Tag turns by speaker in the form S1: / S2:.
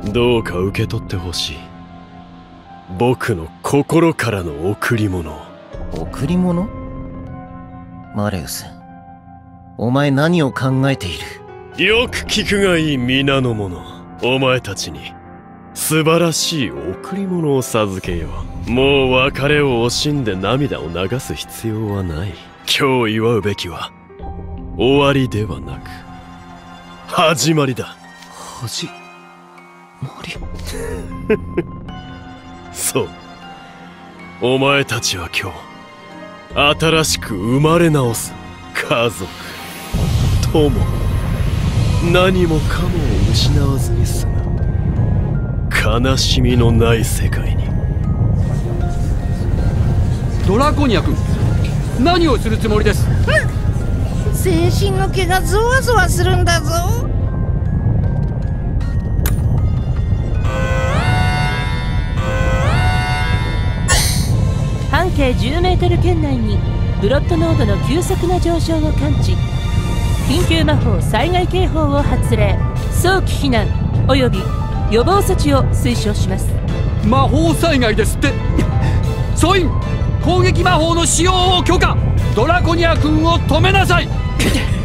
S1: どうか受け取ってほしい。僕の心からの贈り物。
S2: 贈り物？マレウス、お前何を考えている？
S1: よく聞くがいい皆の者。お前たちに素晴らしい贈り物を授けよう。もう別れを惜しんで涙を流す必要はない。今日祝うべきは終わりではなく始まりだ。
S2: 始まり？
S1: そう、お前たちは今日新しく生まれ直す家族、友、何もかもを失わずに済む悲しみのない世界に。
S3: ドラコニア君、何をするつもりです？
S4: 全身の毛がゾワゾワするんだぞ。
S5: 半径10メートル圏内にブロッド濃度の急速な上昇を感知。緊急魔法災害警報を発令。早期避難および予防措置を推奨します。
S3: 魔法災害ですって。総員、攻撃魔法の使用を許可。ドラコニア君を止めなさい。